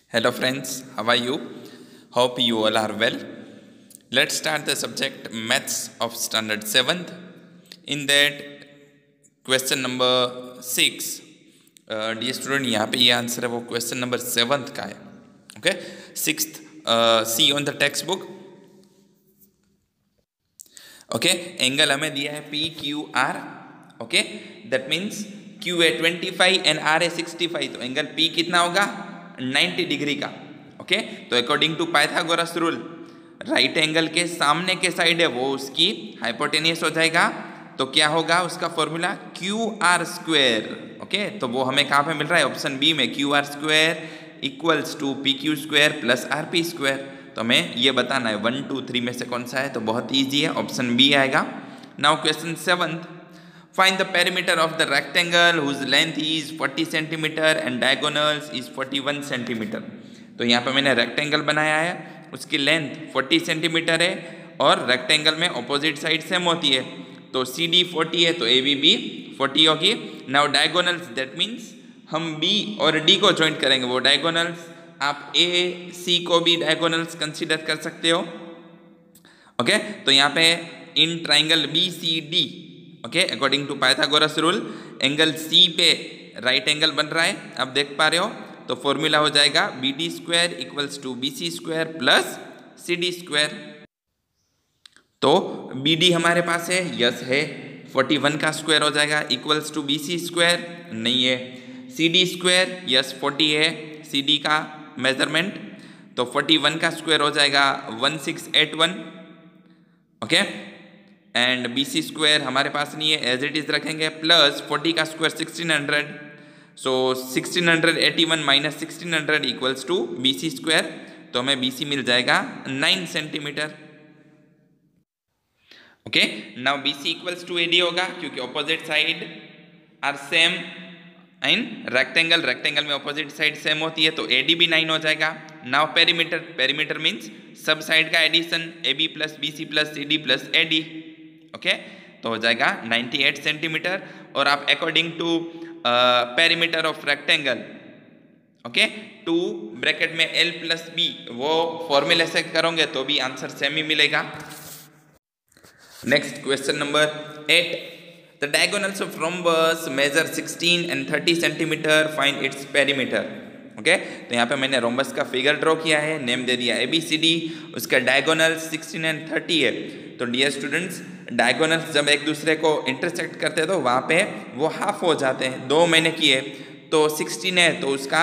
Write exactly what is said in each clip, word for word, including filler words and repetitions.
Hello friends, how are you? Hope you all are well. Let's start the subject Maths of Standard seventh. In that question number six, uh, dear student, यहाँ पे ये answer है वो question number seventh का है. Okay, sixth C on the text book. Okay, angle हमें दिया है P Q R. Okay, that means Q है ट्वेंटी फाइव एंड आर है सिक्सटी फाइव. तो एंगल पी कितना होगा? नाइन्टी डिग्री का. Okay okay? तो according to Pythagoras rule right angle के सामने के साइड है वो उसकी हाइपोटेनियस हो जाएगा. तो क्या होगा उसका formula? Q R square. Okay, तो वो हमें कहाँ पे मिल रहा है? ऑप्शन बी में. Q R square equals to P Q square plus R P square. तो हमें ये बताना है वन टू थ्री में से कौन सा है. तो बहुत ईजी है, ऑप्शन बी आएगा. Now question seventh. Find the perimeter of the rectangle whose length is forty centimeter and diagonals is forty-one centimeter. तो यहाँ पे मैंने रेक्टेंगल बनाया है, उसकी लेंथ forty सेंटीमीटर है और रेक्टेंगल में ऑपोजिट साइड सेम होती है. तो सी डी forty है तो ए बी भी forty होगी. नाउ डायगोनल्स, दैट मीन्स हम B और D को ज्वाइंट करेंगे. वो डायगोनल्स आप A C को भी डायगोनल्स कंसीडर कर सकते हो. Okay okay? तो यहाँ पे in triangle B C D, okay, according to Pythagoras rule angle C पे राइट एंगल बन रहा है, आप देख पा रहे हो. तो फॉर्मूला हो जाएगा B D square equals to B C square plus C D square. तो बी डी हमारे पास है, यस है. इकतालीस का स्क्वायर हो जाएगा equals to B C square, नहीं है. सी डी स्क्वायर, यस चालीस है सी डी का मेजरमेंट. तो इकतालीस का स्क्वायर हो जाएगा sixteen eighty one. Okay, and B C square हमारे पास नहीं है, एज इट इज रखेंगे. प्लस फोर्टी का square sixteen hundred. So sixteen eighty one minus sixteen hundred equals to B C square. तो हमें बी सी मिल जाएगा nine centimetre. Okay, now B C equals to A D होगा क्योंकि opposite side are same in rectangle. Rectangle में opposite side same होती है तो ए डी भी नाइन हो जाएगा. नाउ पेरीमीटर, पेरीमीटर मीन्स सब साइड का addition, A B plus B C plus C D plus A D. Okay, तो हो जाएगा अट्ठानवे सेंटीमीटर. और आप according to perimeter of rectangle, okay, two bracket में एल प्लस बी वो फॉर्मूले से करोगे तो भी आंसर सेम ही मिलेगा. Next question number eight. The diagonals of rhombus measure sixteen and thirty centimetre, find its perimeter. Okay, तो यहाँ पे मैंने रोम्बस का फिगर ड्रॉ किया है, नेम दे दिया ए बी सी डी. उसका डायगोनल सिक्सटीन एंड थर्टी है. तो डियर स्टूडेंट्स, डायगोनल्स जब एक दूसरे को इंटरसेक्ट करते हैं तो वहाँ पे वो हाफ हो जाते हैं. दो मैंने किए तो सिक्सटीन है तो उसका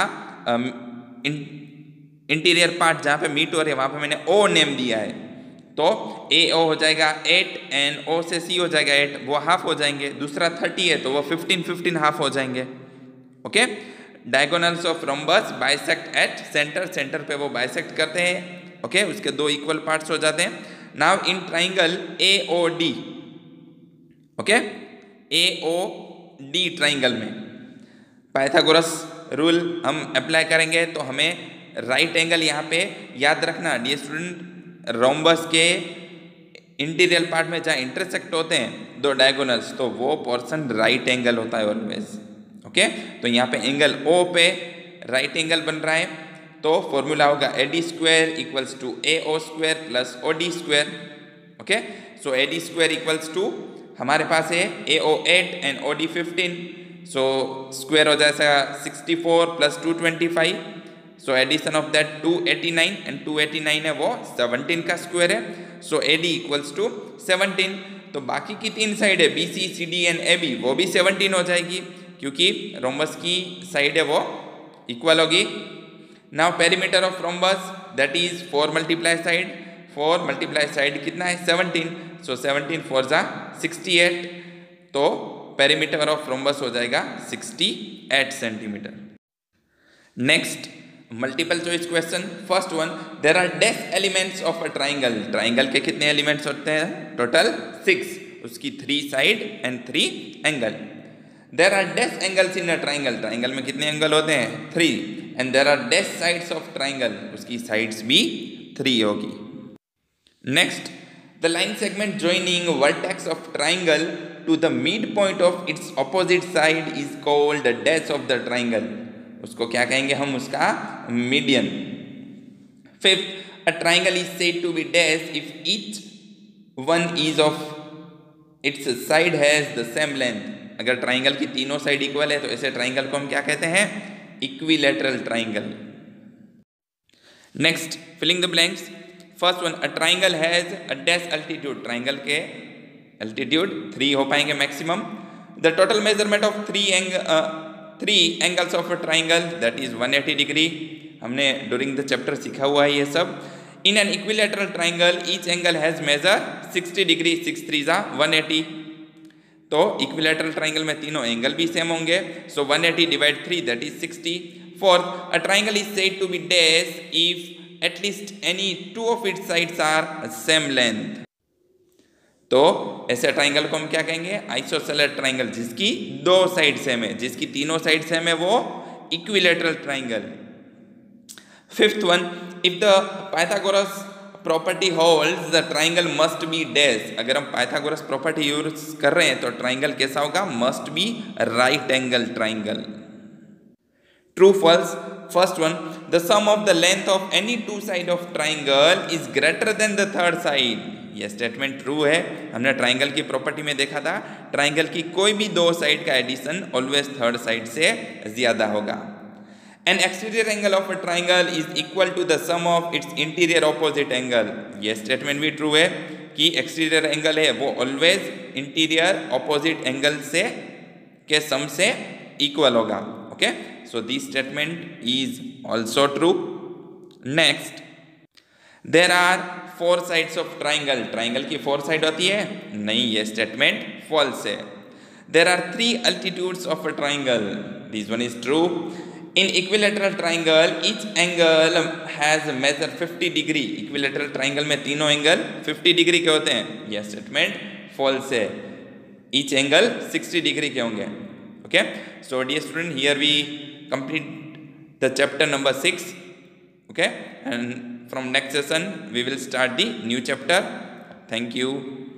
इंटीरियर पार्ट जहाँ पे मीट हो रहे हैं वहाँ पे मैंने ओ नेम दिया है. तो ए ओ हो जाएगा एट एंड ओ से सी हो जाएगा एट, वो हाफ हो जाएंगे. दूसरा थर्टी है तो वो फिफ्टीन फिफ्टीन हाफ हो जाएंगे. Okay, diagonals of rhombus bisect at centre, centre पे वो बाइसेक्ट करते हैं. ओके, उसके दो इक्वल पार्ट्स हो जाते हैं. Now in triangle A O D, okay, A O D triangle में पाइथागोरस रूल हम अप्लाई करेंगे तो हमें राइट एंगल यहाँ पे याद रखना डियर स्टूडेंट. रोम्बस के इंटीरियर पार्ट में जहाँ इंटरसेक्ट होते हैं दो डायगोनल्स तो वो पोर्शन राइट एंगल होता है ऑलवेज. ओके, तो यहाँ पे एंगल ओ पे राइट एंगल बन रहा है तो फॉर्मूला होगा A D square equals to A O square plus O D square. Okay, so A D square equals to हमारे पास है A O eight and O D fifteen. So square हो जाएगा sixty four plus two twenty five. So addition of that two eighty nine and two eighty nine है वो seventeen का square है. So A D equals to seventeen. तो बाकी की तीन साइड है B C C D and A B वो भी सेवनटीन हो जाएगी क्योंकि रोम्बस की साइड है वो इक्वल होगी. Now perimeter of rhombus that is four multiply side. Four multiply side कितना है? सेवनटीन. सो सेवनटीन फोर जा सिक्सटी एट. तो पेरीमीटर ऑफ रोम्बस हो जाएगा sixty eight centimetre. Next multiple choice question. First one, there are dash elements of a triangle. Triangle के कितने elements होते हैं? Total six. उसकी three side and three angle. There are dash angles in a triangle. Triangle में कितने angle होते हैं? Three. And there are dash sides of triangle. उसकी साइड्स भी थ्री होगी. Next, the line segment joining vertex of triangle to the mid point of its opposite side is called the dash of the triangle. उसको क्या कहेंगे हम, उसका median. Fifth, a triangle is said to be dash if each one is of its side has the same length. अगर triangle की तीनों side equal है तो ऐसे ट्राइंगल को हम क्या कहते हैं, equilateral triangle. Next, filling the blanks. First one, a triangle has a dash altitude. Triangle के अल्टीट्यूड थ्री हो पाएंगे maximum. The total measurement of three ang three angles of a triangle that is one eighty degree. हमने during the chapter सीखा हुआ है ये सब। In an equilateral triangle each angle has measure sixty degree, six three जा one eighty. तो equilateral triangle में तीनों एंगल भी सेम होंगे, so one eighty divide three that is sixty. Fourth, a triangle is said to be dash if at least any two of its sides are same length. तो ऐसे triangle को हम क्या कहेंगे, आइसोसेलेस ट्राइंगल, जिसकी दो side same है, जिसकी तीनों साइड सेम है, वो equilateral triangle. Fifth one, if the Pythagoras property holds the triangle must be dash. अगर हम पाइथागोरस प्रॉपर्टी यूज कर रहे हैं तो ट्राइंगल कैसा होगा, must be right angle triangle. True, false. First one, the sum of the length of any two side of triangle is greater than the third side. यह statement true है। हमने triangle की प्रॉपर्टी में देखा था, triangle की कोई भी दो साइड का एडिशन ऑलवेज थर्ड साइड से ज्यादा होगा। An exterior angle of a triangle is equal to the sum of its interior opposite angle. यह स्टेटमेंट भी ट्रू है कि एक्सटीरियर एंगल है वो ऑलवेज इंटीरियर ऑपोजिट एंगल से के सम से इक्वल होगा। Okay, so this statement is also true. Next, there are four sides of triangle. Triangle की four side होती है? नहीं, ये statement false है। There are three altitudes of a triangle. This one is true. In equilateral triangle, each angle has measure fifty degree. Equilateral triangle में तीनों angle fifty degree के होते हैं। यह statement false है। Each angle sixty डिग्री के होंगे। Okay, so dear student, here we complete the chapter number six. Okay, and from next session we will start the new chapter. Thank you.